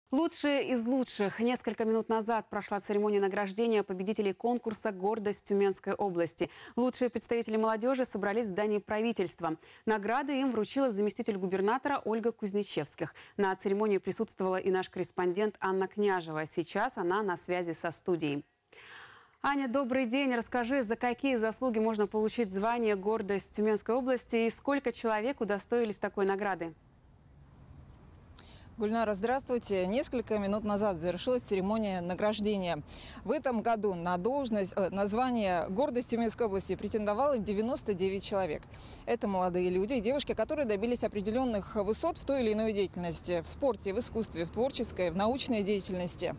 Лучшие из лучших. Несколько минут назад прошла церемония награждения победителей конкурса «Гордость Тюменской области». Лучшие представители молодежи собрались в здании правительства. Награды им вручила заместитель губернатора Ольга Кузнечевских. На церемонии присутствовала и наш корреспондент Анна Княжева. Сейчас она на связи со студией. Аня, добрый день. Расскажи, за какие заслуги можно получить звание «Гордость Тюменской области» и сколько человек удостоились такой награды? Гульнара, здравствуйте. Несколько минут назад завершилась церемония награждения. В этом году на звание «Гордость Тюменской области» претендовало 99 человек. Это молодые люди и девушки, которые добились определенных высот в той или иной деятельности. В спорте, в искусстве, в творческой, в научной деятельности.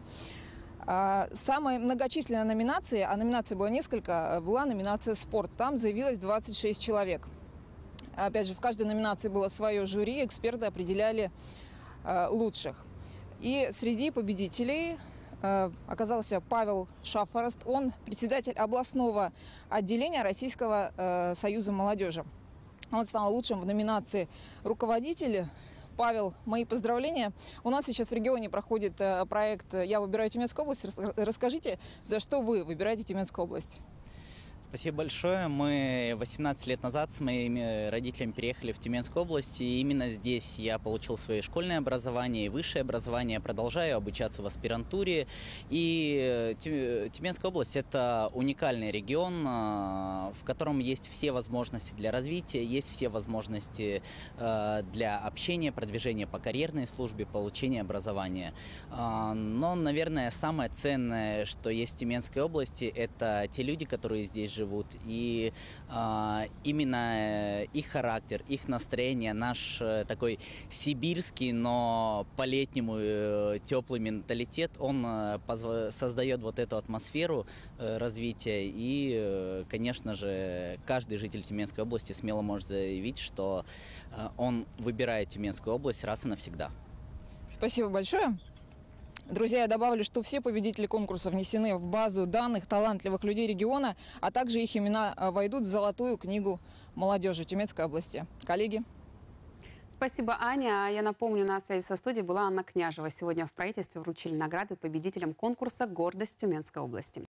Самая многочисленная номинация, а номинаций было несколько, была номинация «Спорт». Там заявилось 26 человек. Опять же, в каждой номинации было свое жюри, эксперты определяли лучших. И среди победителей оказался Павел Шафарост. Он председатель областного отделения Российского союза молодежи. Он стал лучшим в номинации «Руководитель». Павел, мои поздравления. У нас сейчас в регионе проходит проект «Я выбираю Тюменскую область». Расскажите, за что вы выбираете Тюменскую область? Спасибо большое. Мы 18 лет назад с моими родителями переехали в Тюменскую область, и именно здесь я получил свое школьное образование и высшее образование, продолжаю обучаться в аспирантуре. И Тюменская область – это уникальный регион, в котором есть все возможности для развития, есть все возможности для общения, продвижения по карьерной службе, получения образования. Но, наверное, самое ценное, что есть в Тюменской области, это те люди, которые здесь живут, и именно их характер, их настроение, наш такой сибирский, но по-летнему теплый менталитет, он создает вот эту атмосферу развития, и, конечно же, каждый житель Тюменской области смело может заявить, что он выбирает Тюменскую область раз и навсегда. Спасибо большое. Друзья, я добавлю, что все победители конкурса внесены в базу данных талантливых людей региона, а также их имена войдут в золотую книгу молодежи Тюменской области. Коллеги. Спасибо, Аня. Я напомню, на связи со студией была Анна Княжева. Сегодня в правительстве вручили награды победителям конкурса «Гордость Тюменской области».